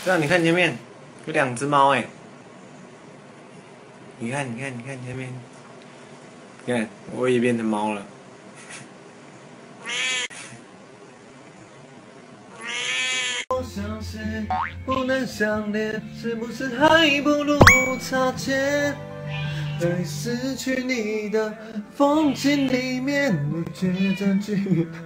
这样你看前面有2只猫哎，你看前面，你看我也变成猫了。我相信不能相恋，是不是还不如擦肩？在失去你的风景里面，我却占据。